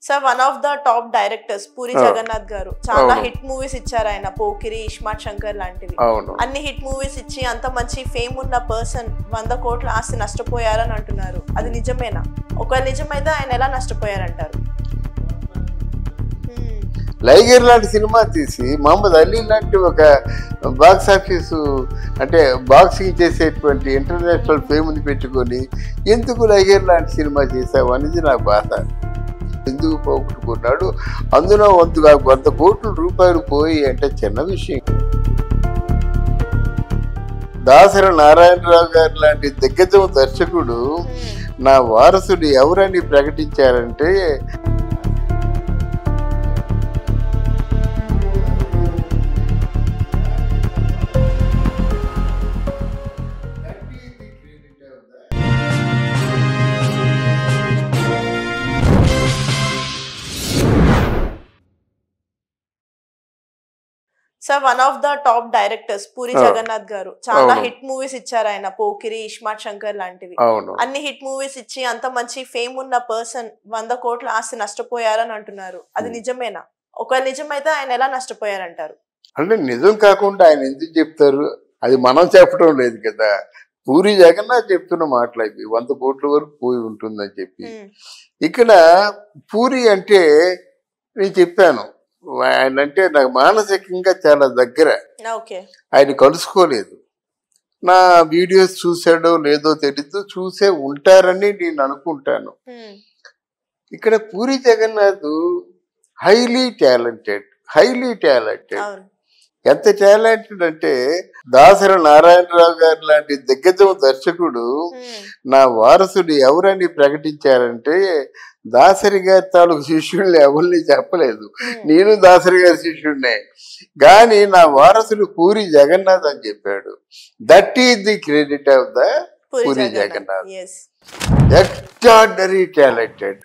Sir one of the top directors Puri Jagannadh గారు చాలా hit movies ఇచ్చారు ఆయన. పోకిరి, ఇస్మార్ట్ శంకర్ లాంటివి అన్ని హిట్ మూవీస్ ఇచ్చి అంత మంచి ఫేమ్ ఉన్న పర్సన్ 100 కోట్ల ఆస్తి నష్టపోయారని అంటున్నారు. అది నిజమేనా? ఒకవేళ నిజమైతే ఆయన ఎలా నష్టపోయారంటారు? లైగర్ లాంటి సినిమా తీసి మహమ్మద్ అలీ లాంటి ఒక బాక్స్ ఆఫీసు అంటే బాక్సింగ్ చేసేటువంటి ఇంటర్నేషనల్ ఫేమ్ని పెట్టుకొని ఎందుకు లైగర్ లాంటి సినిమా చేసావు అనేది నా బాధ. ఎందుకు పోగొట్టుకున్నాడు? అందులో 100 కోట్ల రూపాయలు పోయి అంటే చిన్న విషయం. దాసరి నారాయణరావు గారు లాంటి దిగ్గజం దర్శకుడు నా వారసుడు ఎవరని ప్రకటించారంటే sir one of the top directors Puri Jagannadh గారు చాలా హిట్ మూవీస్ ఇచ్చారు ఆయన. పోకిరి, ఇస్మార్ట్ శంకర్ లాంటివి అన్ని హిట్ మూవీస్ ఇచ్చి అంత మంచి ఫేమ్ ఉన్న పర్సన్ 100 కోట్ల ఆస్తి నష్టపోయారని అంటున్నారు. అది నిజమేనా? ఒకవేళ నిజమైతే ఆయన ఎలా నష్టపోయారంటారు? అంటే నిజం కాకుండా ఆయన ఎందుకు చెప్తారు? అది మనం చెప్పడం లేదు కదా. పూరి జగన్నాథ్ చెప్తున్న మాటలు అవి 100 కోట్ల వరకు పోయి ఉంటుందని చెప్పి. ఇక్కడ పూరి అంటే నేను చెప్పాను, ఆయన అంటే నాకు మానసికంగా చాలా దగ్గర. ఆయన కలుసుకోలేదు, నా వీడియోస్ చూసాడో లేదో తెలీదు, చూసే ఉంటారని నేను అనుకుంటాను. ఇక్కడ పూరి జగన్నాథ్ హైలీ టాలెంటెడ్. ఎంత టాలెంటెడ్ అంటే దాసరి నారాయణరావు గారు లాంటి దిగ్గజం దర్శకుడు నా వారసుడు ఎవరని ప్రకటించారంటే దాసరి గారి తాలూకు శిష్యుడిని ఎవరిని చెప్పలేదు. నేను దాసరి గారి శిష్యుడినే, కానీ నా వారసుడు పూరి జగన్నాథ్ అని చెప్పాడు. That is the credit of the Puri Jagannadh. Extraordinary talented.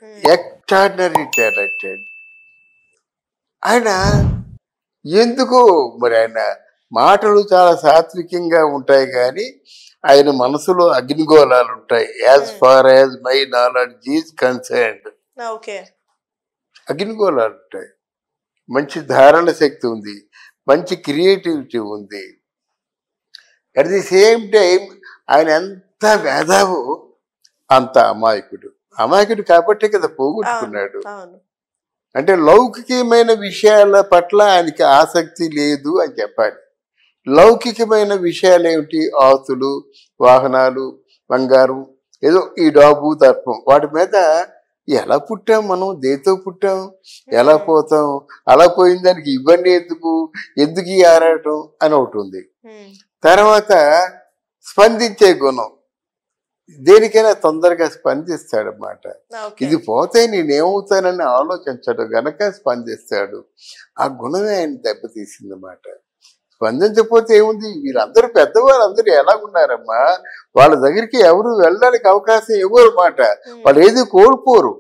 ఆయన ఎందుకో మరి ఆయన మాటలు చాలా సాత్వికంగా ఉంటాయి, కానీ ఆయన మనసులో అగ్నిగోళాలు ఉంటాయి. As far as my knowledge is concerned, అగ్నిగోళాలు ఉంటాయి. మంచి ధారణ శక్తి ఉంది, మంచి క్రియేటివిటీ ఉంది. అట్ ది సేమ్ టైం ఆయన ఎంత మేధావు, అంత అమాయకుడు కాబట్టి కదా పోగొట్టుకున్నాడు. అంటే లౌకికమైన విషయాల పట్ల ఆయనకి ఆసక్తి లేదు అని చెప్పాలి. లౌకికమైన విషయాలు ఏమిటి? ఆస్తులు, వాహనాలు, బంగారం, ఏదో ఈ డాబు దర్పం, వాటి మీద ఎలా పుట్టాం మనం, దేంతో పుట్టాం, ఎలా పోతాం, అలా పోయిన దానికి ఇవన్నీ ఎందుకు ఈ ఆరాటం అని ఒకటి ఉంది. తర్వాత స్పందించే గుణం, దేనికైనా తొందరగా స్పందిస్తాడన్నమాట. ఇది పోతే నేనేమవుతానని ఆలోచించడు గనక స్పందిస్తాడు. ఆ గుణమే ఆయన దెబ్బతీసిందన్నమాట. స్పందించకపోతే ఏముంది? వీళ్ళందరూ పెద్దవాళ్ళు అందరూ ఎలాగున్నారమ్మా, వాళ్ళ దగ్గరికి ఎవరు వెళ్ళడానికి అవకాశం ఇవ్వరు మాట. వాళ్ళు ఏది కోల్పోరు.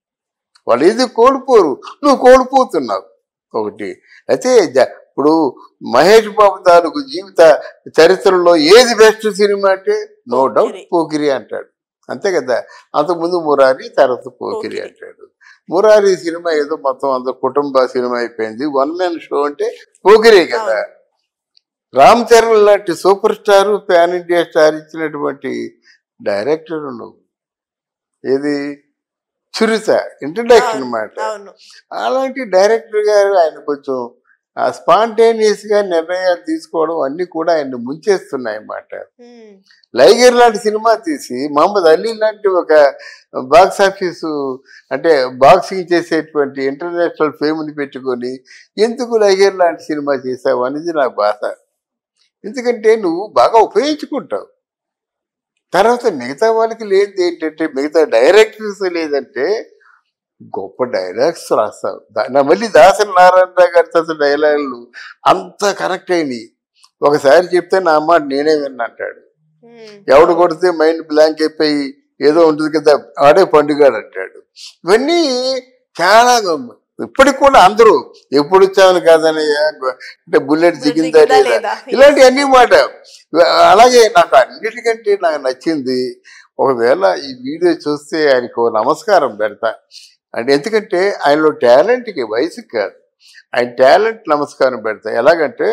నువ్వు కోల్పోతున్నావు ఒకటి. అయితే ఇప్పుడు మహేష్ బాబు తాలూకు జీవిత చరిత్రలో ఏది బెస్ట్ సినిమా అంటే నో డౌట్ పోకిరి అంటాడు, అంతే కదా. అంతకుముందు మురారి, తర్వాత పోకిరి అంటాడు. మురారి సినిమా ఏదో మొత్తం అంత కుటుంబ సినిమా అయిపోయింది. 1 man షో అంటే పోకిరి కదా. రామ్ చరణ్ లాంటి super star, pan India star ఇచ్చినటువంటి డైరెక్టర్ నువ్వు. ఏది చురుత ఇంట్రడక్షన్ అన్నమాట. అలాంటి డైరెక్టర్ గారు ఆయన కొంచెం స్పాంటేనియస్ గా నిర్ణయాలు తీసుకోవడం అన్ని కూడా ఆయన ముంచేస్తున్నాయి అన్నమాట. లైగర్ లాంటి సినిమా తీసి మహమ్మద్ అలీ లాంటి ఒక బాక్స్ ఆఫీసు అంటే బాక్సింగ్ చేసేటువంటి ఇంటర్నేషనల్ ఫేమ్ని పెట్టుకొని ఎందుకు లైగర్ లాంటి సినిమా చేసావు అనేది నా బాధ. ఎందుకంటే నువ్వు బాగా ఉపయోగించుకుంటావు. తర్వాత మిగతా వాళ్ళకి లేదు ఏంటంటే, మిగతా డైరెక్టర్స్ లేదంటే గొప్ప డైలాగ్స్ రాస్తావు. మళ్ళీ దాసరి నారాయణరావు గారి డైలాగులు అంత కనెక్ట్ అయినాయి. ఒకసారి చెప్తే నా మాట నేనే విన్నా అంటాడు. ఎవడు కొడితే మైండ్ బ్లాంక్ అయిపోయి ఏదో ఉంటుంది కదా, ఆడే పండుగాడు అంటాడు. ఇవన్నీ చాలా ఇప్పటికి కూడా అందరూ ఎప్పుడు వచ్చామని కాదని, అంటే బుల్లెట్ దిగిందా లేదా, ఇలాంటివన్నీ మాట. అలాగే నాకు అన్నిటికంటే నాకు నచ్చింది, ఒకవేళ ఈ వీడియో చూస్తే ఆయనకు నమస్కారం పెడతా. అంటే ఎందుకంటే ఆయనలో టాలెంట్కి వయసుకి కాదు, ఆయన టాలెంట్ నమస్కారం పెడతాయి. ఎలాగంటే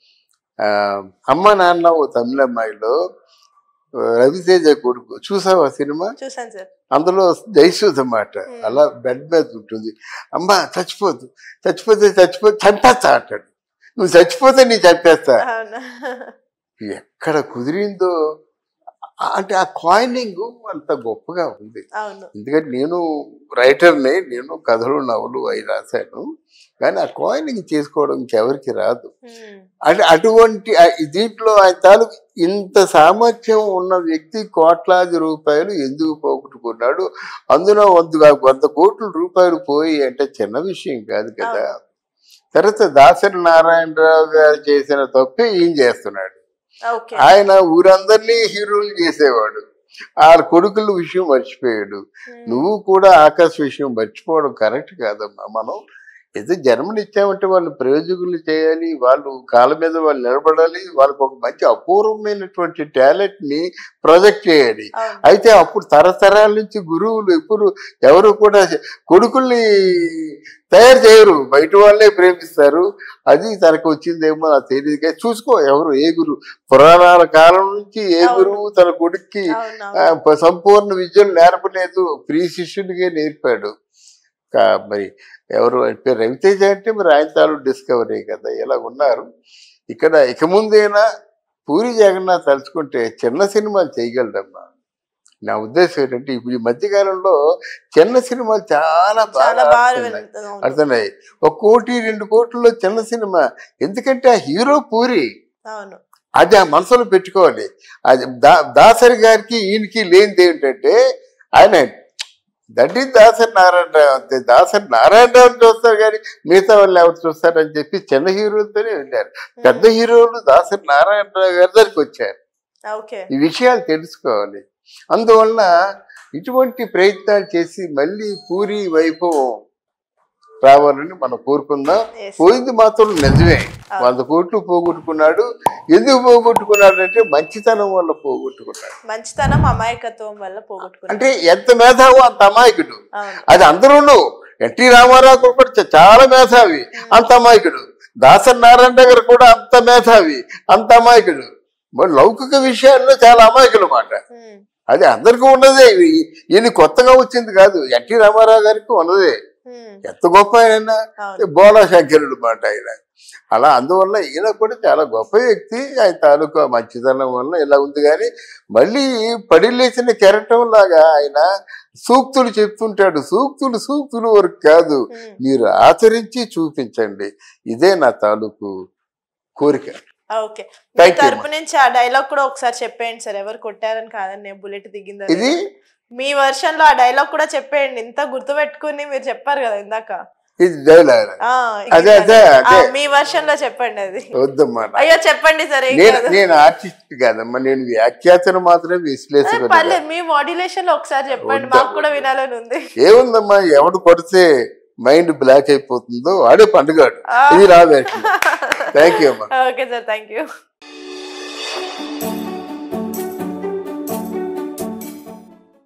అమ్మ నాన్న ఓ తమిళ అమ్మాయిలో రవితేజ కొడుకు చూసావా సినిమా? చూసాను సార్. అందులో జయసూద్ అన్నమాట అలా బెడ్ మీద ఉంటుంది, అమ్మ చచ్చిపోతే చంపేస్తా అంటాడు, నువ్వు చచ్చిపోతే నీ చంపేస్తా. ఎక్కడ కుదిరిందో అంటే ఆ కాయినింగ్ అంత గొప్పగా ఉంది. ఎందుకంటే నేను రైటర్ని, నేను కథలు నవలు అవి రాశాను, కానీ ఆ కాయినింగ్ చేసుకోవడం ఇంకెవరికి రాదు. అంటే అటువంటి దీంట్లో ఆయన తాలూకు ఇంత సామర్థ్యం ఉన్న వ్యక్తి కోట్లాది రూపాయలు ఎందుకు పోగొట్టుకున్నాడు? అందులో 100 కోట్ల రూపాయలు పోయి అంటే చిన్న విషయం కాదు కదా. తర్వాత దాసరి నారాయణరావు గారు చేసిన తప్పే ఈయన చేస్తున్నాడు. ఆయన ఊరందరినీ హీరోలు చేసేవాడు, ఆ కొడుకుల విషయం మర్చిపోయాడు. నువ్వు కూడా ఆకాశ విషయం మర్చిపోవడం కరెక్ట్ కాదమ్మా. మనం ఏదో జన్మనిచ్చామంటే వాళ్ళు ప్రయోజకులు చేయాలి, వాళ్ళు కాళ్ళ మీద వాళ్ళు నిలబడాలి, వాళ్ళకు ఒక మంచి అపూర్వమైనటువంటి టాలెంట్ ని ప్రొజెక్ట్ చేయాలి. అయితే అప్పుడు తరతరాల నుంచి గురువులు ఎప్పుడు ఎవరు కూడా కొడుకుల్ని తయారు చేయరు, బయట వాళ్ళే ప్రేమిస్తారు. అది తనకు వచ్చిందేమో నాకు తెలియదు. చూసుకో ఎవరు ఏ గురువు, పురాణాల కాలం నుంచి ఏ గురువు తన కొడుక్కి సంపూర్ణ విద్యను నేర్పలేదు, ప్రియ శిష్యునికే నేర్పాడు. మరి ఎవరు అంటే రవితేజ అంటే మరి ఆయన తాలూ డిస్కవరీ కదా. ఇలా ఉన్నారు ఇక్కడ. ఇక ముందైనా పూరి జగన్నాథ్ తలుచుకుంటే చిన్న సినిమాలు చేయగలడమ్మా. నా ఉద్దేశం ఏంటంటే ఇప్పుడు ఈ మధ్యకాలంలో చిన్న సినిమాలు చాలా బాగా అర్థమయ్యాయి. 1 కోటి 2 కోట్లలో చిన్న సినిమా. ఎందుకంటే ఆ హీరో పూరి, అది ఆ మనసులో పెట్టుకోవాలి. అది దాసరి గారికి ఈయనకి లేనిది ఏంటంటే ఆయన దట్ ఈస్ దాసరి నారాయణరావు, అంతే. దాసరి నారాయణరావు చూస్తారు కానీ మిగతా వాళ్ళు ఎవరు చూస్తారని చెప్పి చిన్న హీరోలతోనే వెళ్ళారు. పెద్ద హీరోలు దాసరి నారాయణరావు గారి దగ్గరికి వచ్చారు. ఈ విషయాలు తెలుసుకోవాలి. అందువల్ల ఇటువంటి ప్రయత్నాలు చేసి మళ్ళీ పూరి వైభవం రావాలని మనం కోరుకుందాం. పోయింది మాత్రం నిజమే, 100 కోట్లు పోగొట్టుకున్నాడు. ఎందుకు పోగొట్టుకున్నాడు అంటే మంచితనం వల్ల పోగొట్టుకున్నాడు. మంచితనం అమాయకత్వం వల్ల పోగొట్టుకున్నాడు. అంటే ఎంత మేధావో అంత అమాయకుడు. అది అందరూ. ఎన్టీ రామారావు కూడా చాలా మేధావి, అంత అమాయకుడు. దాసరి నారాయణ గారు కూడా అంత మేధావి, అంత అమాయకుడు. మరి లౌకిక విషయాల్లో చాలా అమాయకులు మాట. అది అందరికీ ఉన్నదే, ఈయన కొత్తగా వచ్చింది కాదు, ఎన్టీ రామారావు గారికి ఉన్నదే. ఎంత గొప్ప ఆయన, బోలా శంకరుడు మాట ఆయన. అలా అందువల్ల ఈయన కూడా చాలా గొప్ప వ్యక్తి. ఆయన తాలూకా మంచితనం వల్ల ఇలా ఉంది. కానీ మళ్ళీ పడిలేసిన కెరటం లాగా ఆయన సూక్తులు చెప్తుంటాడు. సూక్తులు వరకు కాదు, మీరు ఆచరించి చూపించండి. ఇదే నా తాలూకు కోరిక. ఓకే, తరపు నుంచి ఆ డైలాగ్ కూడా ఒకసారి చెప్పేయండి సార్. ఎవరు కొట్టారని కాదని, నేను బుల్లెట్ దిగింది ఇది మీ వర్షన్ లో ఆ డైలాగ్ కూడా చెప్పేయండి. ఇంత గుర్తు పెట్టుకుని మీరు చెప్పారు కదా ఇందాక, ఇది డైలాగ్. మీ వర్షన్ లో చెప్పండి. అది వద్దమ్మా, అయ్యో చెప్పండి సరే. నేను ఆర్టిస్ట్ కాదమ్మా, నేను వ్యాఖ్యాతను మాత్రమే విశ్లేషణ. మీ మాడ్యులేషన్ లో ఒకసారి చెప్పండి, మాకు కూడా వినాలని ఉంది. ఏముందమ్మా, ఎవడు కొడితే మైండ్ బ్లాక్ అయిపోతుందో ఆడే పండుగాడు. ఇది రాబే. థ్యాంక్ యూ అమ్మా. Okay sir, thank you.